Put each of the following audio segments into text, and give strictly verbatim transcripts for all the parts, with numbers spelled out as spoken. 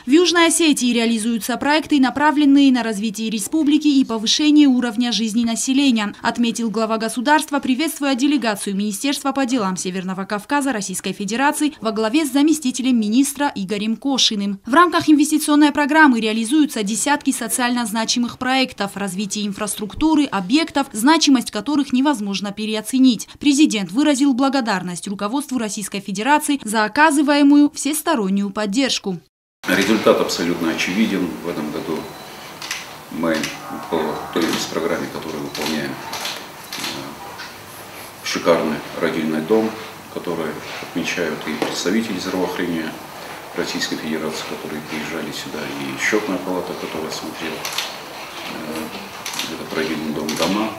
В Южной Осетии реализуются проекты, направленные на развитие республики и повышение уровня жизни населения, отметил глава государства, приветствуя делегацию Министерства по делам Северного Кавказа Российской Федерации во главе с заместителем министра Игорем Кошиным. В рамках инвестиционной программы реализуются десятки социально значимых проектов, развитие инфраструктуры, объектов, значимость которых невозможно переоценить. Президент выразил благодарность руководству Российской Федерации за оказываемую всестороннюю поддержку. Результат абсолютно очевиден. В этом году мы по той программе, которую выполняем, шикарный родильный дом, который отмечают и представители здравоохранения Российской Федерации, которые приезжали сюда, и счетная палата, которая смотрела этот родильный дом, дома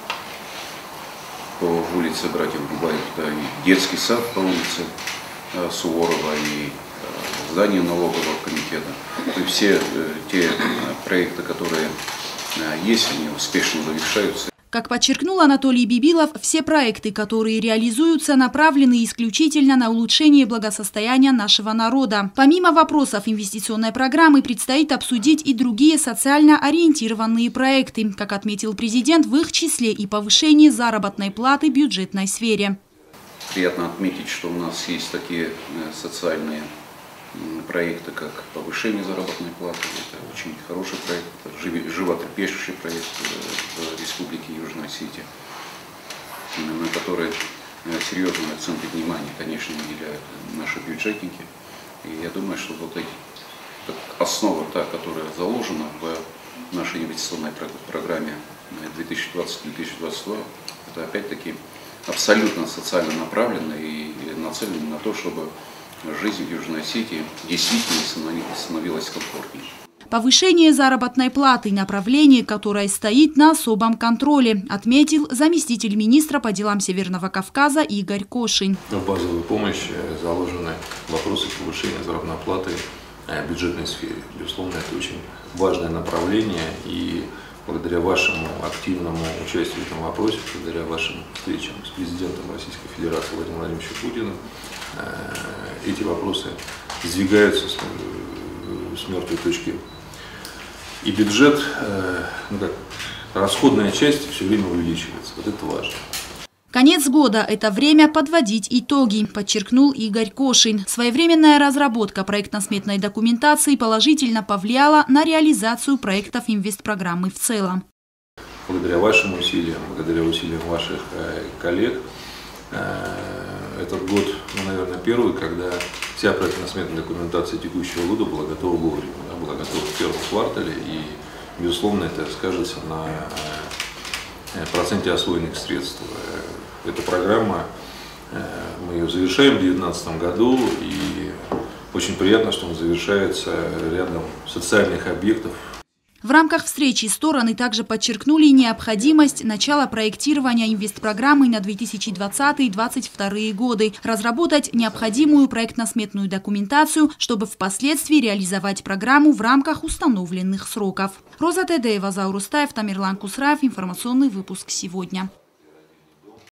по улице Братьев Губаев, да, и детский сад по улице Суворова, и здание налогового комитета. И все те проекты, которые есть, они успешно завершаются. Как подчеркнул Анатолий Бибилов, все проекты, которые реализуются, направлены исключительно на улучшение благосостояния нашего народа. Помимо вопросов инвестиционной программы, предстоит обсудить и другие социально ориентированные проекты, как отметил президент, в их числе и повышение заработной платы в бюджетной сфере. Приятно отметить, что у нас есть такие социальные проекты, как повышение заработной платы. Это очень хороший проект, это животрепещущий проект в Республике Южная Осетия, на который серьезный акцент и внимание, конечно, уделяют наши бюджетники. И я думаю, что вот эти основа, та, которая заложена в нашей инвестиционной программе две тысячи двадцатый — две тысячи двадцать два, это опять-таки абсолютно социально направлена и нацелена на то, чтобы жизнь в Южной Осетии действительно становилась комфортнее. Повышение заработной платы – направление, которое стоит на особом контроле, отметил заместитель министра по делам Северного Кавказа Игорь Кошин. В базовую помощь заложены вопросы повышения заработной платы в бюджетной сфере. Безусловно, это очень важное направление, и благодаря вашему активному участию в этом вопросе, благодаря вашим встречам с президентом Российской Федерации Владимиром Владимировичем Путиным, эти вопросы сдвигаются с, с мертвой точки. И бюджет, ну как, расходная часть все время увеличивается. Вот это важно. Конец года – это время подводить итоги, подчеркнул Игорь Кошин. Своевременная разработка проектно-сметной документации положительно повлияла на реализацию проектов инвестпрограммы в целом. Благодаря вашим усилиям, благодаря усилиям ваших коллег, этот год, ну, наверное, первый, когда вся проектно-сметная документация текущего года была готова вовремя, была готова в первом квартале, и, безусловно, это скажется на проценте освоенных средств. Эта программа, мы ее завершаем в две тысячи девятнадцатом году, и очень приятно, что она завершается рядом социальных объектов. В рамках встречи стороны также подчеркнули необходимость начала проектирования инвестпрограммы на две тысячи двадцатый — две тысячи двадцать вторые годы, разработать необходимую проектно-сметную документацию, чтобы впоследствии реализовать программу в рамках установленных сроков. Роза Тедеева, Заур Устаев, Тамерлан Кусраев. Информационный выпуск сегодня.